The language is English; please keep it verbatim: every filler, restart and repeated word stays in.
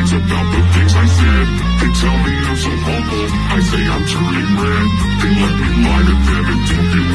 stories about the things I said. They tell me I'm so humble, I say I'm turning red. They let me lie to them and do